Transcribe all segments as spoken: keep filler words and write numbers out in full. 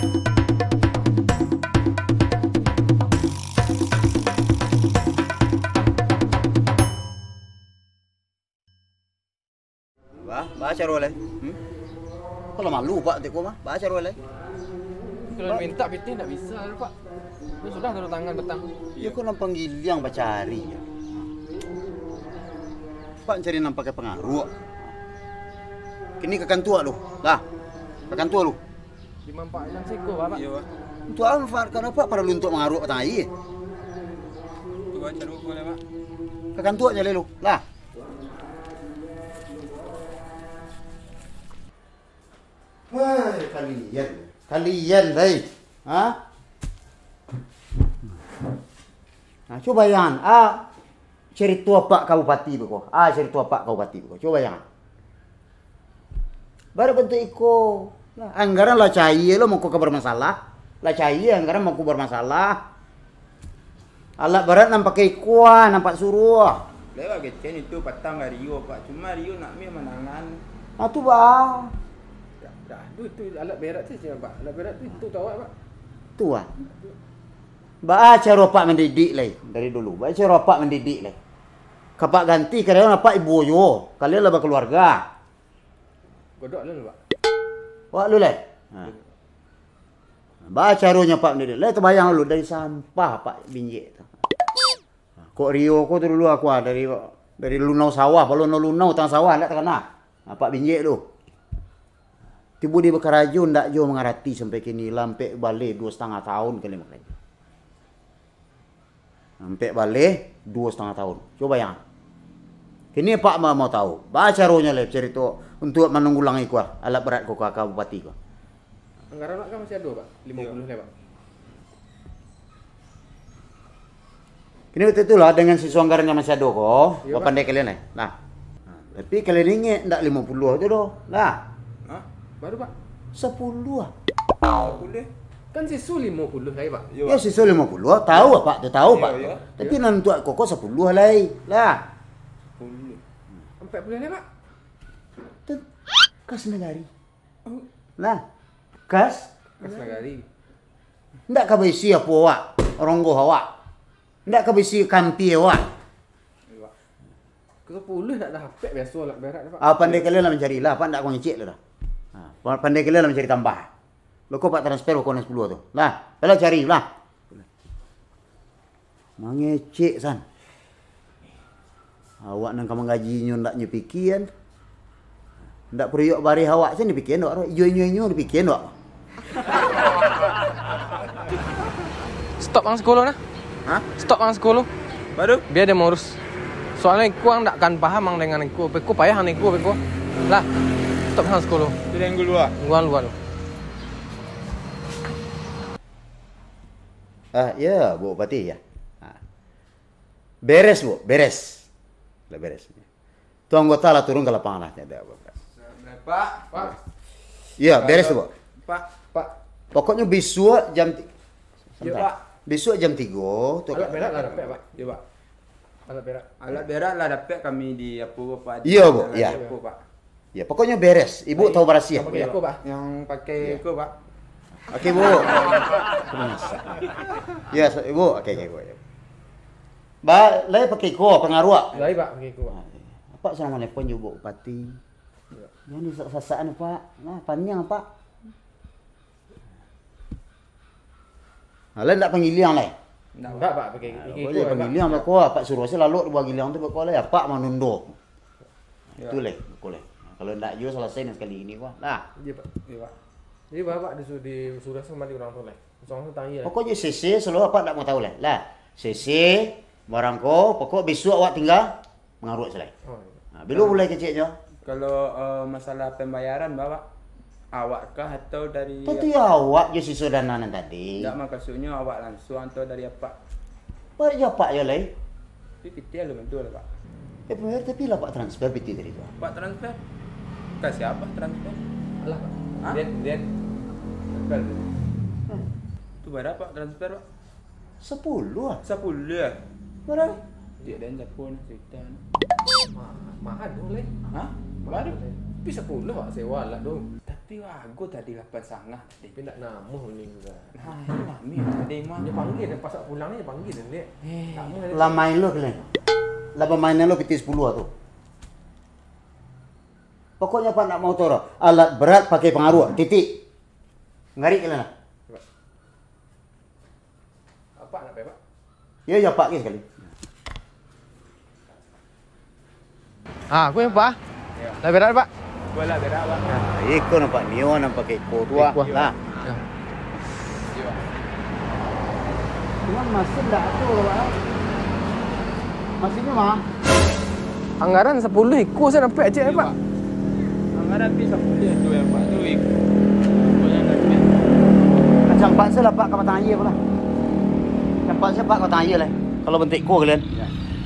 Baca roh lai. Hmm? Kalau malu Pak tiko mah, baca roh lai. Kalau minta piti tak bisa Pak. Lu sudah turun tangan petang. Ya kau nampang giliang baca cari ya. Pak cari nampak ke pengaruh. Kini ke kantua lu. Lah. Ke kantua lu. Di mampak yang siko Pak. Iya, Pak. Untuk apa? Kenapa para lu untuk mengaruh petang ai? Tu baca roh boleh, Pak. Ke kantua aja lu. Lah. Wah, kalian, kalian, dai, ah, nah coba jangan, ah, cerita Pak Kabupaten beko, ah cerita Pak Kabupaten beko, coba jangan, baru bentuk iko, nah, anggaran lah cahaya lo mau kau bermasalah, lah cahaya anggaran mau kau bermasalah, alat berat nampak ikuan, nampak suruh, lewat kecen itu patang Rio Pak, cuma Rio nak mi menangan, ah tu bah. Dah, tu tu alat berat tu siapa Pak? Alat berat tu tu tahu Pak. Tu ah. Baca ropak mendidik lai dari dulu. Baca ropak mendidik lai. Kapak ganti kalian apa ibu yo. Kalian lah berkeluarga. Godok lu Pak. Wak lu lai. Ha. Baca rohnya Pak mendidik. Lai terbayang lu dari sampah Pak binjek tu. Kok Rio ko tu dulu aku ah dari dari lunau sawah, kalau lunau tang sawah ndak terkena. Pak binjek tu. Tibu di bekeraju ndak jo mengarati sampai kini lampe balik dua setengah tahun kali makanya. Sampai balik dua setengah tahun. Coba yang. Kini Pak mau, mau tahu. Baca rohnya le cerita untuk menanggulangi kuah alat berat ko kabupaten ko. Anggaran kan masih ada Pak, lima puluh le Pak. Kini betul itulah dengan siswa anggarannya masih ada ko. Apa pandai kalian eh? Nah. Tapi kalian ingat ndak lima puluh aja doh. Lah. Baru Pak? Sepuluh ah. Sepuluh? Kan sisu lima puluh saya Pak. Ya sisu lima puluh, tahu apa? Dia tahu Pak. Tapi nanti koko sepuluh lagi. Lah. Sepuluh. Empat puluh Pak. Kas negari. Lah. Kas? Kas negari. Ndak kabisi apa awak? Ronggo awak. Ndak kabisi kampi awak. Ke sepuluh nak dah hapek biasa lah berat Pak. Ah pandai kalian lah mencari lah, Pak ndak kau ngecek lah dah. Ha, pandai kalian lah mencari tambah. Beko Pak transfer kau nak sepuluh tu. Lah, kalau cari lah. Mangecek san. Awak nang kamu gajinya ndak nyepikian. Ndak periuk bari awak sen dipikian awak. Ijo-ijo dipikian awak. Stop ang sekolah nah. Ha? Stop ang sekolah. Baru? Biar dia mengurus. Soalnya aku ndak akan paham ang dengan aku. Aku payah ang aku, aku. Lah. Stop ang sekolah. Itu yang dulu ah. Gua luar. Ah, ya, Bu Bupati ya. Ha. Beres, Bu, beres. Lah beres. Tu anggota lah turun ke lapangan lah. Ada apa? Pak, Pak. Ya, beres tu, Bu. Pak, Pak. Pokoknya besok jam Ya, Pak. Besok jam tiga tu. Alat berat lah dapat Pak. Ya, Pak. Alat berat. Alat berat lah dapat kami di apa Pak? Iya, Bu. Ya. Apa, Pak? Ya, pokoknya beres. Ibu tahu berasi ya? Pakai aku Pak. Yang pakai aku, Pak. Okey, Bu. Ya, Ibu. Okey, okey, Bu. Ba, lai pakai ko pengaruh. Lai Pak pakai aku Pak. Apa sama nelpon je Bu Bupati. Yang ni sasaan Pak. Nah, panjang Pak. Lah ndak panggil liang lai. Enggak Pak pakai pakai Boleh panggil liang Pak ko, Pak suruh saya lalu buat giliang tu Pak lai apa manundo. Itu lai, boleh. Kalau ndak yo selesai nih sekali ini Pak. Lah. Iya Pak. Ya, Pak. Jadi Bapak disuruh disuruh sama di orang tu lah. Langsung tanya lah. Pokoknya C C selalu apa ndak mau tahu lah. Lah, C C barang ko, pokok besok awak tinggal mengarut selai. Oh. Ha, belum mulai kecilnya. Kalau uh, masalah pembayaran Bapak, awak kah atau dari Tentu ya awak je sisa dana tadi. Tak maksudnya awak langsung atau dari apa? Pak ya Pak ya lai. Tapi P T lu betul Pak. Eh benar tapi lah Pak transfer P T tadi tu. Pak transfer? Ke siapa transfer? Alah Pak. Hah? Dia dia transfer. Tu berapa transfer Pak? Sepuluh ah. Sepuluh ya? Berapa? Dia dan Jepun cerita. Ma mahal tu lah. Hah? Baru. Tapi sepuluh Pak sewa lah tu. Tapi Tapi aku tadi lapan sangat tadi. Tapi nak namuh ni juga. Nah, mami tadi mah. Dia panggil dia pasal pulang ni dia panggil dia. Eh, Tak mau. Lah main lo kalian. Lah permainan lo P T sepuluh tu. Pokoknya Pak nak mau tahu alat berat pakai pengaruh. Titik. Ngari kalian lah. Apa nak Pak? Ya ya Pak sekali. Ah, aku yang Pak. Ya. Dah berat Pak. Bola berak Pak. Iko nampak Nio nampak Iko tua Iko. lah. Ya. Iya. Cuman masih enggak tuh Pak. Masihnya mah. Anggaran sepuluh ikut saya nampak aja Pak. Anggaran pi sepuluh tu yang Pak tu ikut. Boleh nak pi. Macam Pak saya lah Pak kau tanya pula. Macam Pak saya Pak kau tanya lah. Kalau bentik Iko kalian. Ya.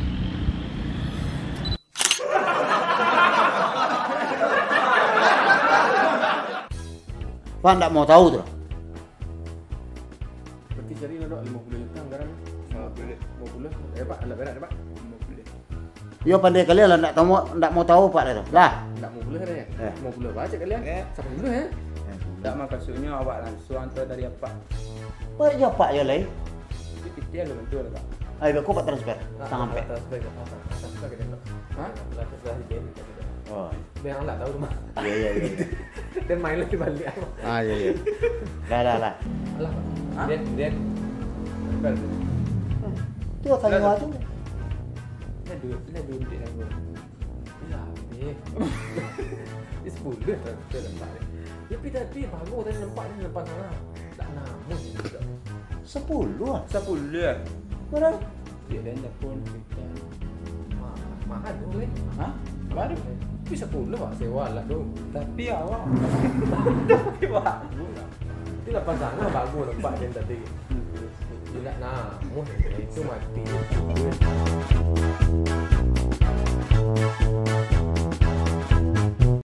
Pak enggak mau tahu tu. Berarti cari nak lima puluh juta anggaran. lima puluh. Eh Pak, nak berat Pak. lima puluh. Yo pandai kalian lah enggak tahu enggak mau tahu Pak dah. Lah. Tak mau puluh dah ya? Eh. Mau puluh baca kalian? Eh. sepuluh ya? Tak maksudnya awak langsung hantar dari apa? Pak ya Pak ya lai. Tapi pitian lu betul tak? Ayo aku Pak transfer. Tangan Pak. Atas baik atas atas sudah kita nak. Hah? Lah sudah di sini. Oh. Dia orang tak tahu rumah. Ya ya ya. Dan main lagi balik apa? Ah ya ya. Dah dah lah. Alah Pak. Hah? Dia dia Bel. Tu tanya Dah, tu. Ini dua, ini dua minit aku. Ya, ni. Ini sepuluh tak kita nampak ni. Ya tapi tapi bagus tadi nampak ni depan sana. Tak namun juga. Sepuluh ah. Sepuluh. Berapa? Dia dah pun kita. Ma- Mahal tu ni. Hah? Baru. Tapi sepuluh Pak sewa lah tu. Tapi awak. Tapi awak. Itu depan sana bagus nampak dia tadi. Dia nak namun itu mati.